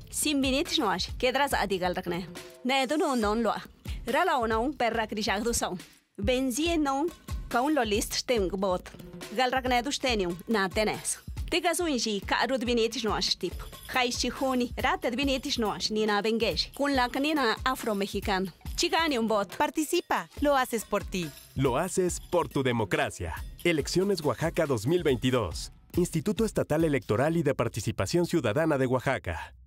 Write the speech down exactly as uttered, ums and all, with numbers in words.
Sin vinit noash, kedras adigal rakne. Ne dunu non loa. Rala ona un perra krishag du saun. Benzien non, kaun lo list stem gbot. Gal rakne du stenium, na tenes. Tigas unji ka rud vinit noash tip. Khaishi honi, ratet vinit noash ni na bengesh. Kun la canina afro-mexicano. Chicani un bot. Participa, lo haces por ti. Lo haces por tu democracia. Elecciones Oaxaca dos mil veintidós. Instituto Estatal Electoral y de Participación Ciudadana de Oaxaca.